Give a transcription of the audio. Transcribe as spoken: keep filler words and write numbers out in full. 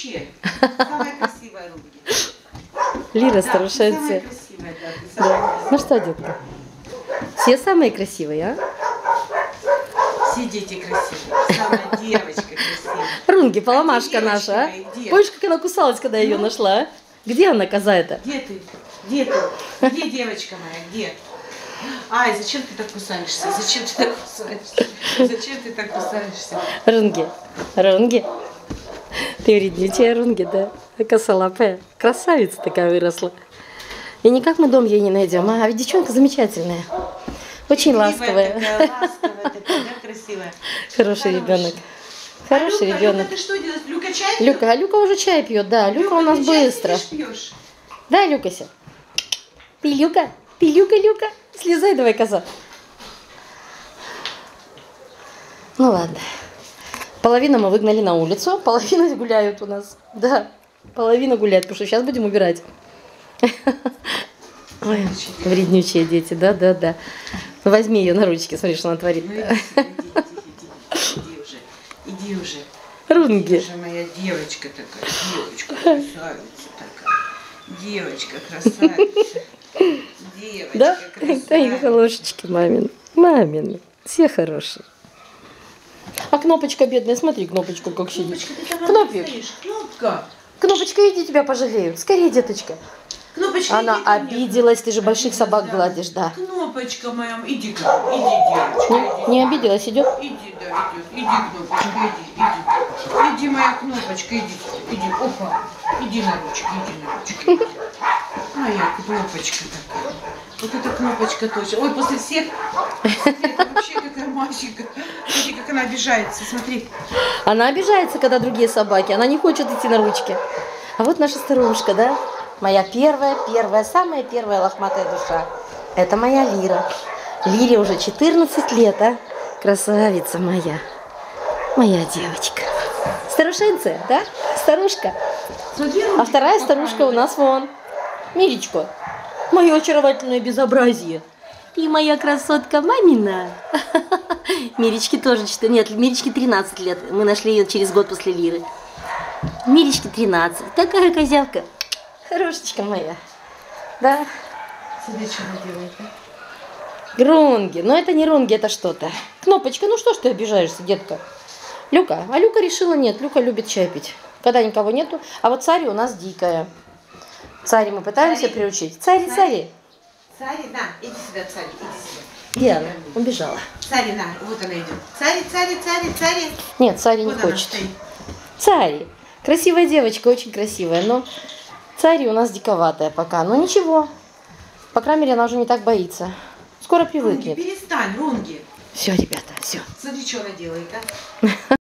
вообще самая красивая Рунги. Лира, Да, старушенция. самая красивая, да, ты Да. самая Ну красивая. что, детка? Все самые красивые, а? Все дети красивые. Самая девочка красивая. Рунги, поломашка А где наша, а? девочки мои? Где? Помнишь, как она кусалась, когда я ее Ну? нашла, а? Где она, коза-то? Где ты? Где ты? Где девочка моя? Где? Ай, зачем ты так кусаешься? Зачем ты так кусаешься? Зачем ты так кусаешься? Рунги, Рунги. Ты вреднючая, Рунги, да? Косолапая. Красавица такая выросла. И никак мы дом ей не найдем, а ведь девчонка замечательная. Очень ласковая. Такая, ласковая, такая, да, красивая. Хороший ребенок. Хороший а Люка, ребенок. Люка, ты что делаешь? Люка чай пьет? Люка, а Люка уже чай пьет, да. Люка у нас ты чай быстро. сидишь, пьешь? Да, Люкася? Ты Люка? Ты Люка, Люка? Слезай давай, коза. Ну ладно. Половину мы выгнали на улицу, половина гуляют у нас. Да, половина гуляет, потому что сейчас будем убирать. Ой, вреднючие дети, да, да, да. Ну, возьми ее на ручки, смотри, что она творит. Ну иди, иди, иди, иди, иди уже. Иди уже. Рунги. Иди уже, моя девочка такая. Девочка красавица такая. Девочка красавица. Девочка Да? красавица. Да, и хорошечки мамин. Мамин. Все хорошие. А Кнопочка бедная, смотри, Кнопочку как сидит. Кнопочка, ты там Кнопик. стоишь. Кнопка. Кнопочка, иди, тебя пожалеют. Скорее, деточка. Кнопочка, Она иди ко мне. обиделась, ты же больших собак Да. гладишь, да. Кнопочка моя, иди ко мне, иди, девочка, иди. Не, не обиделась, идет? Иди, да, идет. Иди, Кнопочка, иди, иди. Иди, моя Кнопочка, иди. Иди, опа. Иди на ручки, иди на ручки. Иди. Моя Кнопочка такая. Вот эта Кнопочка точно. Ой, после всех. Это вообще какая мальчика. Смотри, как она обижается, смотри. Она обижается, когда другие собаки. Она не хочет идти на ручки. А вот наша старушка, да? Моя первая, первая, самая первая лохматая душа. Это моя Лира. Лире уже четырнадцать лет, а? Красавица моя. Моя девочка. Старушенция, да? Старушка. Смотри, А вторая старушка у нас вон. Милечко. Мое очаровательное безобразие. Ты моя красотка мамина. Миречке тоже четыре. Нет, Миречке тринадцать лет. Мы нашли ее через год после Лиры. Миречке тринадцать. Такая козявка. Хорошечка моя. Да. смотри, что она делает, а? Рунги. Но это не Рунги, это что-то. Кнопочка, ну что ж ты обижаешься, детка? Люка. А Люка решила нет. Люка любит чай пить. Когда никого нету. А вот Цари у нас дикая. Цари мы пытаемся Цари. приучить. Цари, Цари. Цари, на, иди сюда, Цари, иди сюда. Где она? Убежала. Цари, на, вот она идет. Цари, Цари, Цари, Цари. Нет, Цари не Вот она хочет. стоит. Цари. Красивая девочка, очень красивая, но Цари у нас диковатая пока. Но ничего. По крайней мере, она уже не так боится. Скоро Рунги, привыкнет. перестань, Рунги. Все, ребята, все. Смотри, что она делает, а?